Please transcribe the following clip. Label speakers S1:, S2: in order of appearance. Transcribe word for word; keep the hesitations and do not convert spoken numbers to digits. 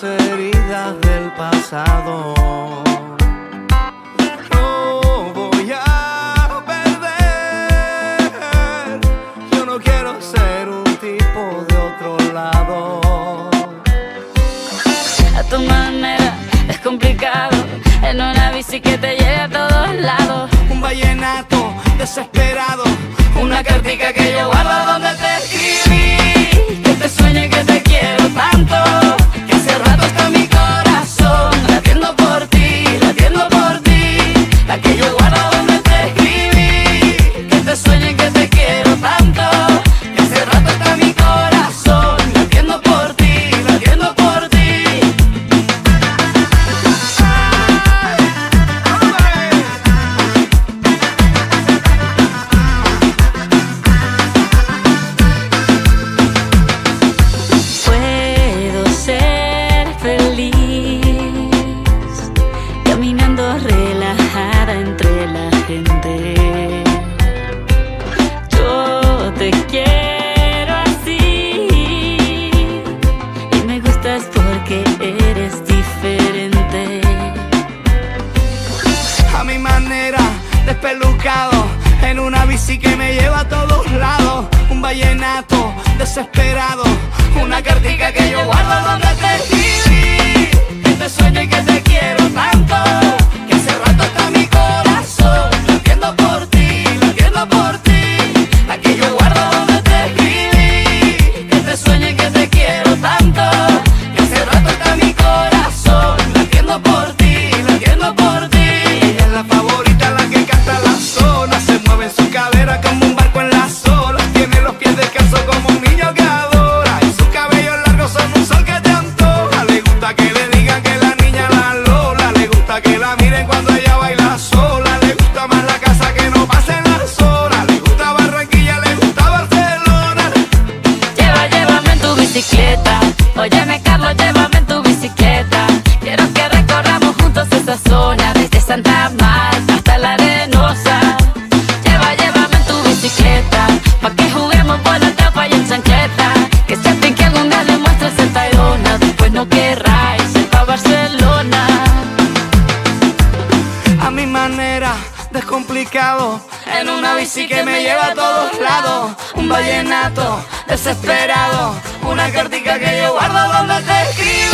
S1: las heridas del pasado. No voy a perder. Yo no quiero ser un tipo de otro lado.
S2: A tu manera es complicado, en una bici que te lleve a todos lados.
S1: Un vallenato desesperado, una cartica que yo guardo donde te escribí.
S2: Que te sueñe que te quiero tanto,
S1: que hace rato está mi corazón latiendo por ti, latiendo por ti.
S2: la que yo guardo donde te escribí.
S1: Que te sueñe que te quiero tanto, que hace rato está mi corazón latiendo por ti, latiendo por ti.
S2: Puedo ser feliz caminando relajada entre la gente. Yo te quiero así y me gustas porque eres diferente.
S1: A mi manera, despelucado, en una bici que me lleva a todos lados. Un vallenato desesperado, una cartica que yo guardo donde te escribí. Que te sueñe que te quiero tanto, que hace rato está mi corazón latiendo por ti, latiendo por ti. La que yo guardo donde te escribí. Que te sueñe que te quiero tanto, que hace rato está mi corazón latiendo por ti, latiendo por ti. Ella es la favorita, la que canta la zona, se mueve en su cadera como un barco en las olas. Tiene los pies descalzos como un niño que adora, y sus cabellos largos son un sol que te antoja. Le gusta que le digan que la niña la Lola, le gusta que la miren cuando ella baila sola. Le gusta más la casa que no pasen las horas, le gusta Barranquilla, le gusta Barcelona.
S2: Lleva, llévame en tu bicicleta. Óyeme, Carlos, llévame en tu bicicleta. Quiero que recorramos juntos esa zona, desde Santa Marta hasta la Arenosa. Lleva, llévame en tu bicicleta, pa' que juguemos por la tapa y en chancleta. Que sepan que algún día le muestres el Tayrona, después no querráis ir pa' Barcelona.
S1: A mi manera, descomplicado, en una bici que me lleva a todos lados. Un vallenato desesperado, una cartica que yo guardo donde te escribo.